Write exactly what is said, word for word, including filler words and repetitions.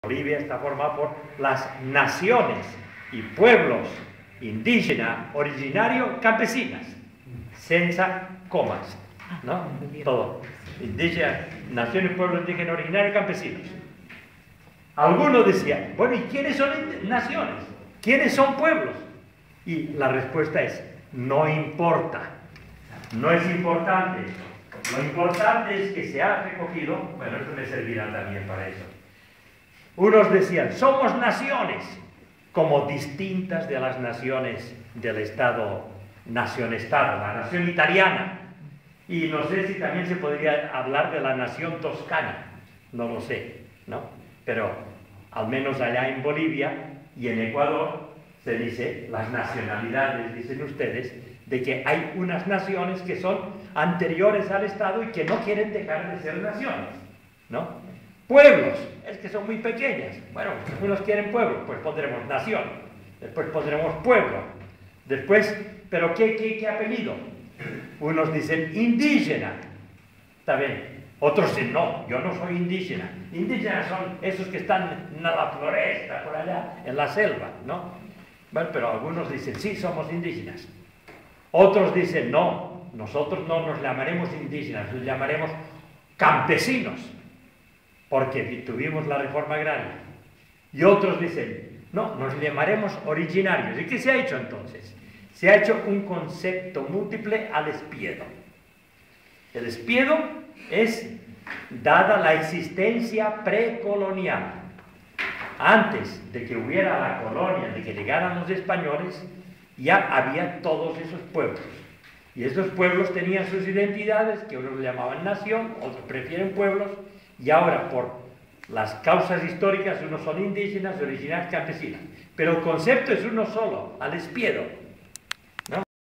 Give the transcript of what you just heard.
Bolivia está formada por las naciones y pueblos indígenas, originarios, campesinas, senza comas, ¿no? Todo. Indígenas, naciones, pueblos indígenas, originarios, campesinos. Algunos decían, bueno, ¿y quiénes son naciones? ¿Quiénes son pueblos? Y la respuesta es, no importa. No es importante. Lo importante es que se ha recogido, bueno, esto me servirá también para eso. Unos decían, somos naciones, como distintas de las naciones del Estado, nación-Estado, la nación italiana. Y no sé si también se podría hablar de la nación toscana, no lo sé, ¿no? Pero al menos allá en Bolivia y en Ecuador se dice, las nacionalidades, dicen ustedes, de que hay unas naciones que son anteriores al Estado y que no quieren dejar de ser naciones, ¿no? Pueblos, es que son muy pequeñas. Bueno, unos quieren pueblo, pues pondremos nación, después pondremos pueblo, después, pero ¿qué, qué, qué apellido? Unos dicen indígena, está bien. Otros dicen, no, yo no soy indígena. Indígenas son esos que están en la floresta, por allá, en la selva, ¿no? Bueno, pero algunos dicen, sí, somos indígenas. Otros dicen, no, nosotros no nos llamaremos indígenas, nos llamaremos campesinos, porque tuvimos la reforma agraria. Y otros dicen, no, nos llamaremos originarios. ¿Y qué se ha hecho entonces? Se ha hecho un concepto múltiple al espiedo. El espiedo es, dada la existencia precolonial, antes de que hubiera la colonia, de que llegaran los españoles, ya había todos esos pueblos. Y esos pueblos tenían sus identidades, que unos llamaban nación, otros prefieren pueblos, y ahora por las causas históricas unos son indígenas, originarios, campesinas. Pero el concepto es uno solo, al espiedo.